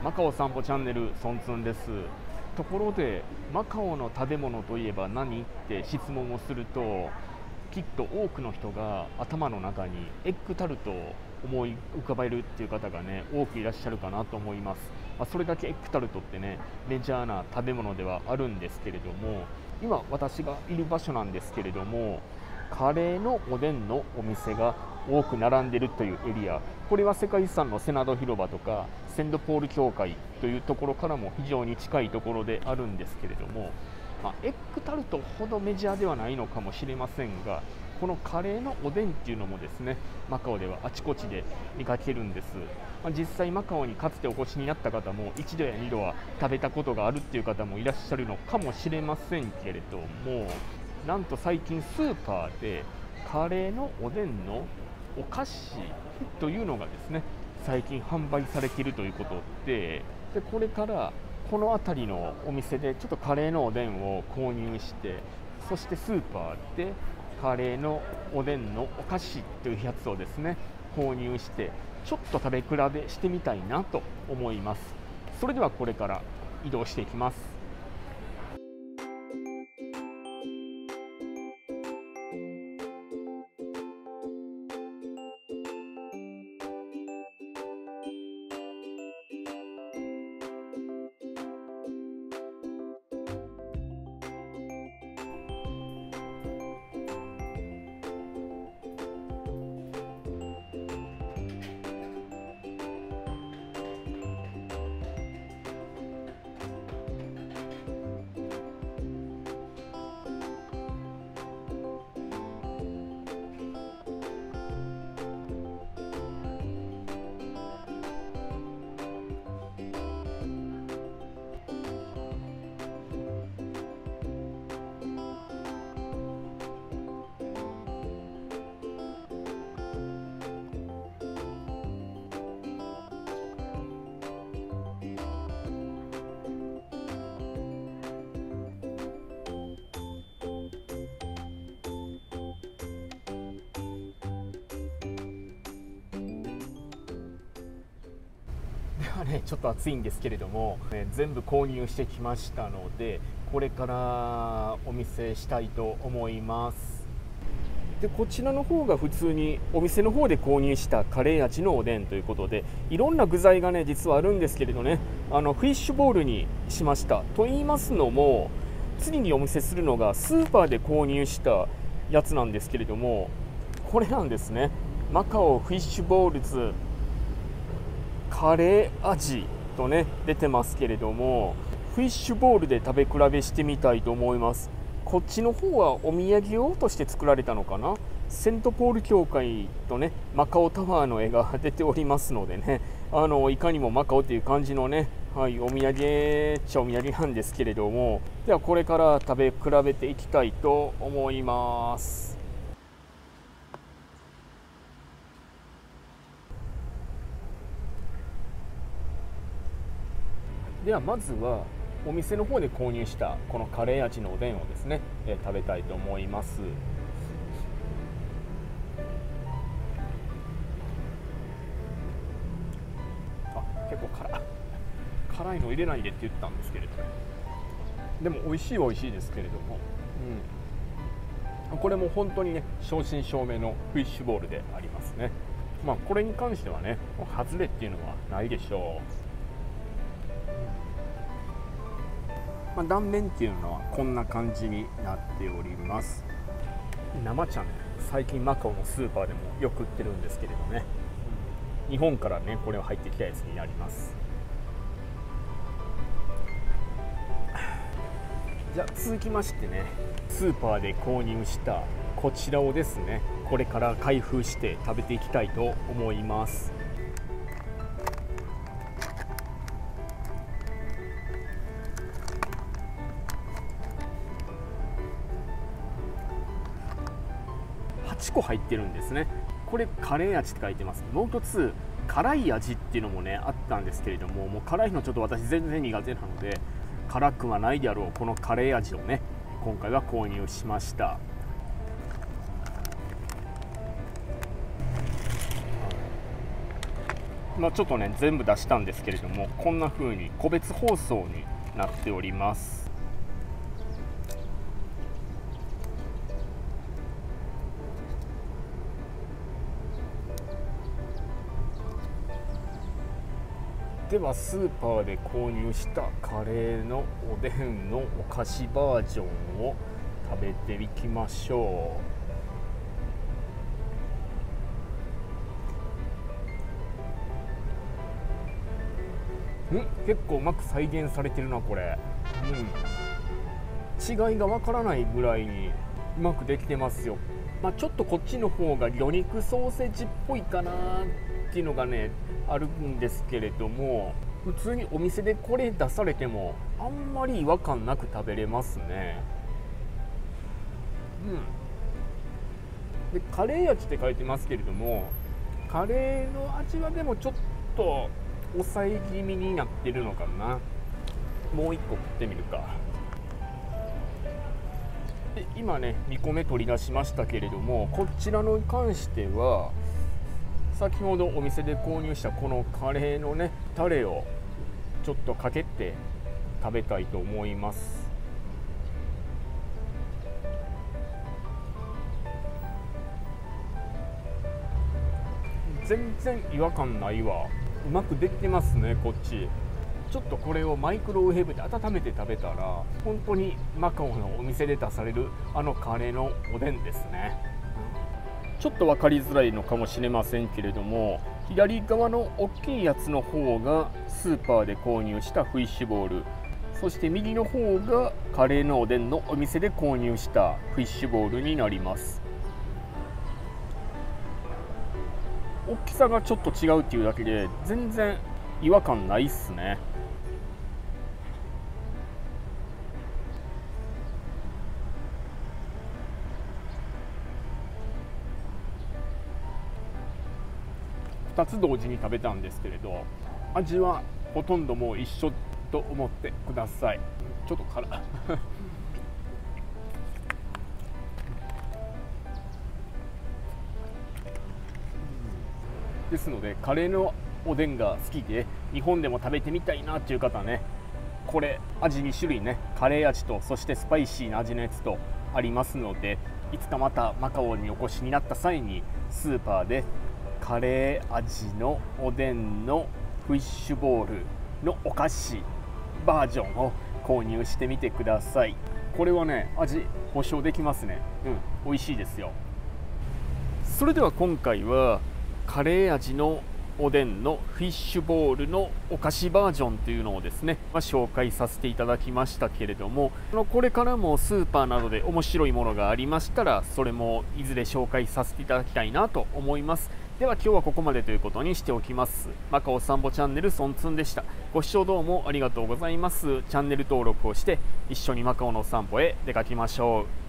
マカオ散歩チャンネルソンツンです。ところでマカオの食べ物といえば何って質問をすると、きっと多くの人が頭の中にエッグタルトを思い浮かべるっていう方がね、多くいらっしゃるかなと思います。それだけエッグタルトってね、メジャーな食べ物ではあるんですけれども、今私がいる場所なんですけれども、カレーのおでんのお店が多く並んでいるというエリア、これは世界遺産のセナド広場とかセントポール教会というところからも非常に近いところであるんですけれども、エッグタルトほどメジャーではないのかもしれませんが、このカレーのおでんっていうのもですね、マカオではあちこちで見かけるんです。実際マカオにかつてお越しになった方も一度や二度は食べたことがあるっていう方もいらっしゃるのかもしれませんけれども、なんと最近スーパーでカレーのおでんのお菓子というのがですね、最近販売されているということで、これからこの辺りのお店でちょっとカレーのおでんを購入して、そしてスーパーでカレーのおでんのお菓子というやつをですね購入して、ちょっと食べ比べしてみたいなと思います。それではこれから移動していきます。ではね、ちょっと暑いんですけれども、全部購入してきましたので、これからお見せしたいと思います。でこちらの方が普通にお店の方で購入したカレー味のおでんということで、いろんな具材がね実はあるんですけれどね、フィッシュボールにしました。と言いますのも、次にお見せするのがスーパーで購入したやつなんですけれども、これなんですね。マカオフィッシュボールズカレー味とね出てますけれども、フィッシュボールで食べ比べしてみたいと思います。こっちの方はお土産用として作られたのかな。セントポール教会とねマカオタワーの絵が出ておりますのでね、いかにもマカオっていう感じのね、お土産っちゃお土産なんですけれども、ではこれから食べ比べていきたいと思います。ではまずはお店の方で購入したこのカレー味のおでんをですね、食べたいと思います。結構辛いの入れないでって言ったんですけれども、でも美味しいは美味しいですけれども、これも本当にね正真正銘のフィッシュボールでありますね。これに関してはね外れっていうのはないでしょう。断面っていうのはこんな感じになっております。生茶ね、最近マカオのスーパーでもよく売ってるんですけれどね、日本からねこれは入ってきたやつになります。じゃあ続きましてね、スーパーで購入したこちらをですね、これから開封して食べていきたいと思います。8個入ってるんですね。これカレー味って書いてます。もう一つ辛い味っていうのもねあったんですけれども、もう辛いのちょっと私全然苦手なので、辛くはないであろうこのカレー味をね今回は購入しました。 ちょっとね全部出したんですけれども、こんな風に個別包装になっております。ではスーパーで購入したカレーのおでんのお菓子バージョンを食べていきましょう。結構うまく再現されてるなこれ。違いがわからないぐらいにうまくできてますよ。ちょっとこっちの方が魚肉ソーセージっぽいかなっていうのがねあるんですけれども、普通にお店でこれ出されてもあんまり違和感なく食べれますね。でカレー味って書いてますけれども、カレーの味はでもちょっと抑え気味になってるのかな。もう一個食ってみるか。で今ね2個目取り出しましたけれども、こちらに関しては先ほどお店で購入したこのカレーのねタレをちょっとかけて食べたいと思います。全然違和感ないわ。うまくできてますねこっち。ちょっとこれをマイクロウェーブで温めて食べたら本当にマカオのお店で出されるあのカレーのおでんですね。ちょっと分かりづらいのかもしれませんけれども、左側の大きいやつの方がスーパーで購入したフィッシュボール、そして右の方がカレーのおでんのお店で購入したフィッシュボールになります。大きさがちょっと違うっていうだけで全然違和感ないっすね。2つ同時に食べたんですけれど、味はほとんどもう一緒と思ってください。ちょっと辛ですのでカレーのおでんが好きで日本でも食べてみたいなっていう方はね、これ味2種類ね、カレー味とそしてスパイシーな味のやつとありますので、いつかまたマカオにお越しになった際にスーパーでカレー味のおでんのフィッシュボールのお菓子バージョンを購入してみてください。これはね味保証できますね。美味しいですよ。それでは今回はカレー味のおでんのフィッシュボールのお菓子バージョンというのをですね、紹介させていただきましたけれども、これからもスーパーなどで面白いものがありましたらそれもいずれ紹介させていただきたいなと思います。では今日はここまでということにしておきます。マカオ散歩チャンネルソンツンでした。ご視聴どうもありがとうございます。チャンネル登録をして一緒にマカオの散歩へ出かけましょう。